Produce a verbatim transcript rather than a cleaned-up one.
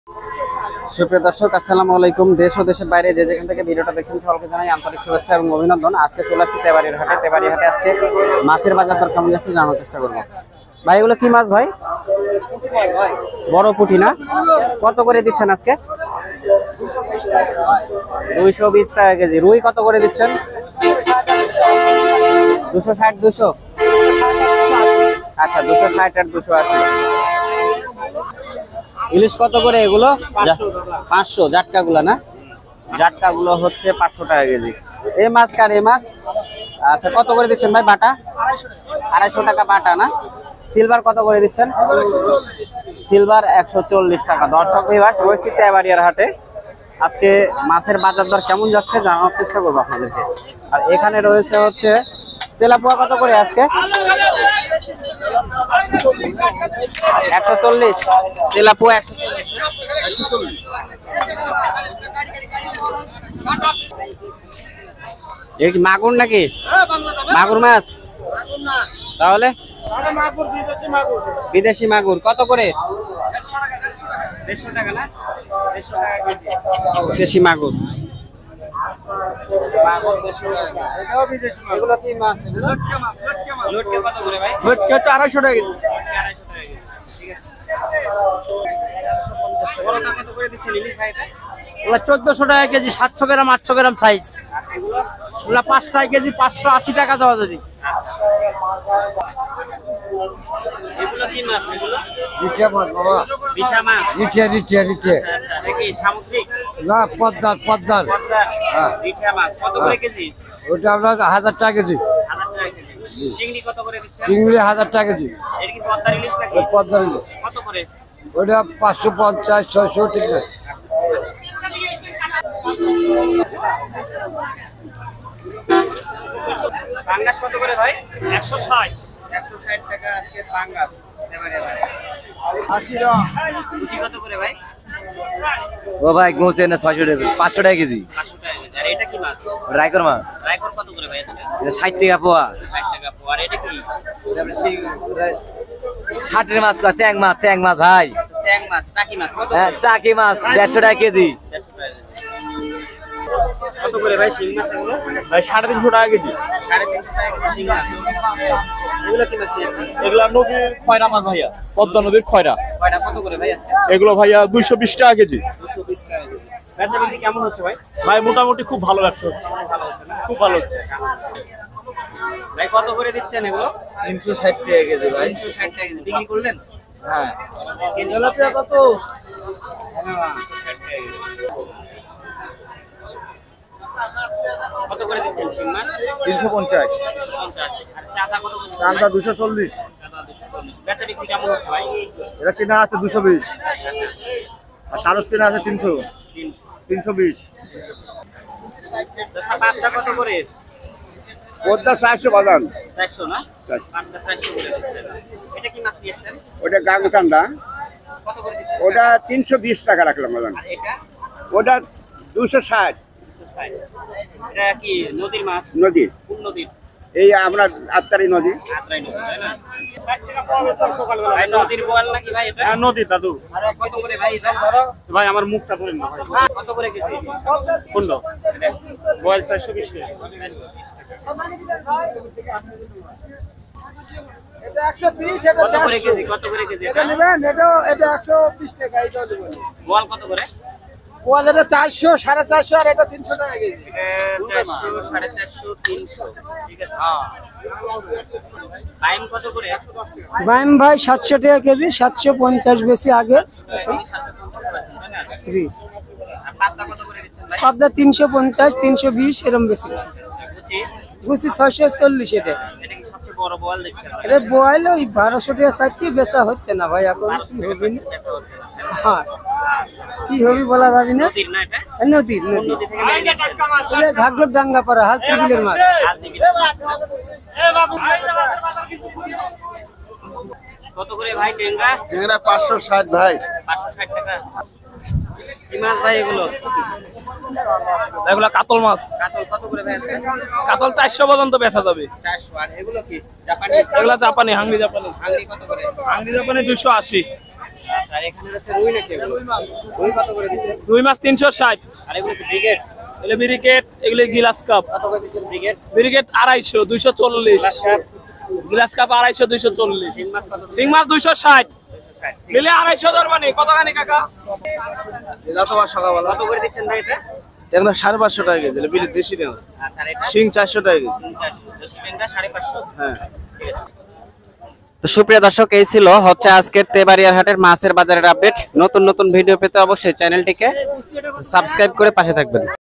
সুপ্রিয় দর্শক, আসসালামু আলাইকুম। দেশ ও দেশের বাইরে যে যেখান থেকে ভিডিওটা দেখছেন সকলকে জানাই আন্তরিক শুভেচ্ছা এবং অভিনন্দন। আজকে চলে আসছি তেবাড়ির হাটে। তেবাড়ির হাটে আজকে মাছের বাজার দর কেমন যাচ্ছে জানার চেষ্টা করবো। ভাই এগুলো কি মাছ ভাই? বড় পুঁটি না? কত করে দিচ্ছেন আজকে? দুইশো বিশ টাকা কেজি। রুই কত করে দিচ্ছেন? দুশো ষাট দুশো আচ্ছা, দুশো ষাট আর দুশো আশি। ইলিশ কত করে এগুলো? পাঁচশো। জাটকা গুলা না? জাটকা গুলো হচ্ছে পাঁচশো টাকা কেজি। এই মাছ কার? এই মাছ আচ্ছা, কত করে দিচ্ছেন ভাই বাটা? আড়াইশো টাকা বাটা না? সিলভার কত করে দিচ্ছেন? সিলভার একশো চল্লিশ টাকা। দর্শক ভিউয়ার্স, রয়েছি তেবাড়িয়ার হাটে। আজকে মাছের বাজার দর কেমন যাচ্ছে জানার চেষ্টা করবো আপনাদেরকে। আর এখানে রয়েছে হচ্ছে তেলাপোয়া কত করে আজকে? একশো চল্লিশ। তেলাপোয়া একশো চল্লিশ। এ কি মাগুর নাকি? মাগুর মাছ তাহলে? বিদেশি মাগুর কত করে? দেড়শো টাকা না? দেড়শো টাকা কেজি দেশি মাগুর। এগুলো কি মাছ? লটকে কত করে ভাই? লটকে হচ্ছে আড়াইশো টাকা কেজি। চোদ্দশো টাকা কেজি, সাতশো গ্রাম আটশো গ্রাম সাইজ। ওগুলা পাঁচ টাকা কেজি, পাঁচশো আশি টাকা দেওয়া যাবে। এগুলো কি মাছ? এগুলো রিঠে মাছ বাবা। মিঠা মাছ? রিঠে রিঠে রিঠে দেখি সামুদ্রিক না, পদ্মার পদ্মার। হ্যাঁ, মিঠা মাছ কত করে কেজি? ওটা আপনার হাজার টাকা কেজি। হাজার টাকা কেজি। চিংড়ি কত করে দিচ্ছেন? চিংড়ি হাজার টাকা কেজি। এটা কি পদ্মার ইলিশ নাকি? পদ্মার ইলিশ। কত করে? ওটা পাঁচশো পঞ্চাশ ছয়শো ঠিক আছে। পাঙ্গাস কত করে ভাই? একশো ষাট। একশো ষাট টাকা আজকে পাঙ্গাস। কত করে ভাই? ও ভাই গোছে না ছয়শো টাকা, পাঁচশো টাকা কেজি। পাঁচশো টাকা কেজি। আর এটা কি মাছ? রাইকর মাছ। রাইকর কত করে ভাই আজকে? এটা ষাট টাকা পোয়া। ষাট টাকা পোয়া। আর এটা কি? ষাটের মাছ করা চ্যাং মাছ, চ্যাং মাছ ভাই। ট্যাং মাছ, টাকি মাছ কত? হ্যাঁ, টাকি মাছ দেড়শো টাকা কেজি। দেড়শো টাকা কেজি। কত করে ভাই শিং মাছ এগুলো? ভাই সাড়ে তিনশো টাকা কেজি। সাড়ে তিনশো টাকা কেজি শিং মাছ। এগুলো কি মাছ? এগুলা নদীর খয়রা মাছ ভাইয়া, পদ্মা নদীর খয়রা। কয়টা কত করে ভাই আজকে? এগুলো ভাইয়া দুইশো বিশ টাকা কেজি। দুশো বিশ টাকা কেজি। বেচা বিক্রি কেমন হচ্ছে ভাই? ভাই মোটামুটি খুব ভালো ব্যবসা হচ্ছে, ভালো হচ্ছে না? খুব ভালো হচ্ছে। ভাই কত করে দিচ্ছেন এগুলো? তিনশো ষাট টাকা কেজি ভাই। তিনশো ষাট টাকা কেজি। বিক্রি করলেন? হ্যাঁ। তেলাপিয়া কত? কত করে দিচ্ছেন শিং মাছ? তিনশো পঞ্চাশ। পঞ্চাশ। আর চাঁদা কত করে? চান্দা দুশো চল্লিশ। চাঁদা দুশো চল্লিশ। বেচা বিক্রি কেমন হচ্ছে ভাই? এটা কিনা আছে দুশো বিশ। আর কারস কিনা আছে তিনশো তিনশো। তিনশো বিশ। আচ্ছা, পাবদা কত করে? পদ্মা চারশো বাজান। চারশো না? পাবদা চারশো করে দিচ্ছেন। এটা কি মাছ নিয়ে আসছেন? ওটা গাং চান্দা। কত করে দিচ্ছেন? ওটা তিনশো বিশ টাকা রাখলাম বাজান। আর এটা? ওটা দুশো ষাট। দুশো ষাট। এটা কি নদীর মাছ? নদীর। কোন নদীর? এই আমরা আত্মারি নদী। আত্রাই নদী, তাই না? ভাই নদীর বোয়াল নাকি ভাই এটা? হ্যাঁ নদী দাদু। আর কত করে ভাই এটা? ভাই আমার মুখটা ধরেন না ভাই। কত করে কেজি? কোনটা? বয়েল চারশো বিশ টাকা। কত করে কেজি? কত করে কেজি এটা? বোয়াল কত করে? চারশো সাড়ে চারশো আর এটা তিনশো টাকা কেজি। এটা চারশো, সাড়ে চারশো, তিনশো। ঠিক আছে। টাইম কত করে? বাইম ভাই সাতশো টাকা কেজি, সাতশো পঞ্চাশ বেশি আগে। জি। আর পাবদা কত করে দিচ্ছেন ভাই? পাবদা তিনশো পঞ্চাশ, তিনশো বিশ এরম বেশি। বুঝছি। বুঝছি ছয়শো চল্লিশ এটা। এটা কি সবচেয়ে বড় বোয়াল দেখছেন? এটা বয়েল ওই বারোশো টাকা চাচ্ছি, বেচা হচ্ছে না ভাই এখন। কি হবে না? হ্যাঁ, কি হবে বলা ভাবি না। নদীর না এটা? এ নদীর নদী নদী থেকে মেরে দিচ্ছেন। ঘাগর ডাঙ্গা পাড়া হাল টেবিলের মাছ। আজ দিবি না? কত করে ভাই টেংরা? ট্যাংরা পাঁচশো ষাট ভাই। পাঁচশো ষাট টাকা। কি মাছ ভাই এগুলো? এগুলা কাতল মাছ। কাতল কত করে ভাই আজকে? কাতল চারশো পর্যন্ত বেচা যাবে। চারশো। আর এগুলো কি জাপানি? এগুলা জাপানি, হাঙ্গি জাপানি। হাঙ্গি কত করে? হাঙ্গি জাপানি দুইশো আশি। আচ্ছা আর এখানে আছে রুই নাকি এগুলো? রুই কত করে দিচ্ছেন? রুই মাছ তিনশো ষাট, আর এগুলো কি ব্রিগেড? এগুলো ব্রিকেট, এগুলো গিলাস কাপ। কত করে দিচ্ছেন ব্রিগেড? ব্রিকেট আড়াইশো, দুইশো চল্লিশ। Glass cup? গিলাস কাপ আড়াইশো, দুইশো চল্লিশ। তিন মাছ কত? শিং মাছ দুইশো ষাট, দুইশো ষাট। নিলে আড়াইশো ধরবানি। কতখানি কাকা? তোমার সকালবেলা কত করে দিচ্ছেন ভাই এটা? এগুলো সাড়ে পাঁচশো টাকা কেজি বিলি দেশি না আচ্ছা আর এটা? শিং চারশো টাকা কেজি তিন চারশো। দেশি টেন্ডা সাড়ে পাঁচশো। হ্যাঁ। ঠিক আছে। তো সুপ্রিয় দর্শক, এই ছিল হচ্ছে আজকের তেবাড়িয়ার হাটের মাছের বাজারের আপডেট। নতুন নতুন ভিডিও পেতে অবশ্যই চ্যানেলটিকে সাবস্ক্রাইব করে পাশে থাকবেন।